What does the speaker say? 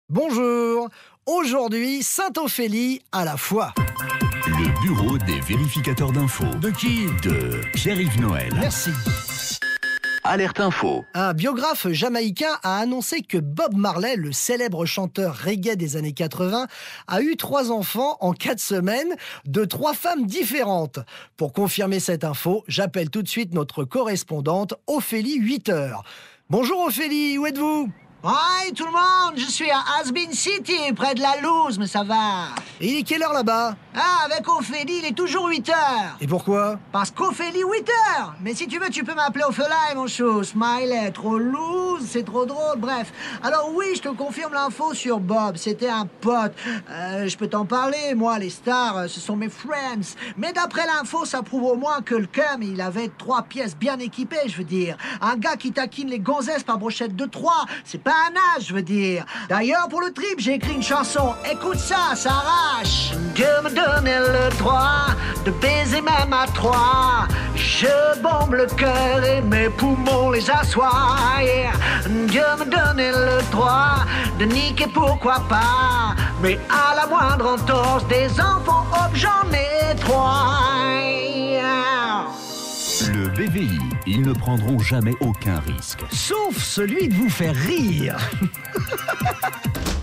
Bonjour, aujourd'hui Sainte-Ophélie à la fois. Le bureau des vérificateurs d'infos. De qui? De Pierre-Yves Noël. Merci. Alerte info. Un biographe jamaïcain a annoncé que Bob Marley, le célèbre chanteur reggae des années 80, a eu 3 enfants en 4 semaines de 3 femmes différentes. Pour confirmer cette info, j'appelle tout de suite notre correspondante Ophélie 8h. Bonjour Ophélie, où êtes-vous? Hi tout le monde, je suis à Has-Been City, près de la Louse, mais ça va. Et il est quelle heure là-bas? Ah, avec Ophélie, il est toujours 8 heures. Et pourquoi? Parce qu'Ophélie, 8 heures. Mais si tu veux, tu peux m'appeler Ophélie, mon chou. Smiley, trop loose, c'est trop drôle, bref. Alors oui, je te confirme l'info sur Bob, c'était un pote. Je peux t'en parler, moi, les stars, ce sont mes friends. Mais d'après l'info, ça prouve au moins que le cum, il avait 3 pièces bien équipées, je veux dire. Un gars qui taquine les gonzesses par brochette de 3, c'est pas un âge, je veux dire. D'ailleurs, pour le trip, j'ai écrit une chanson. Écoute ça, ça arrache. Dieu me donnait le droit de baiser même à 3. Je bombe le cœur et mes poumons les assoient. Yeah. Dieu me donnait le droit de niquer, pourquoi pas. Mais à la moindre entorse des enfants, hop, j'en ai 3. Yeah. Le BVI, ils ne prendront jamais aucun risque. Sauf celui de vous faire rire.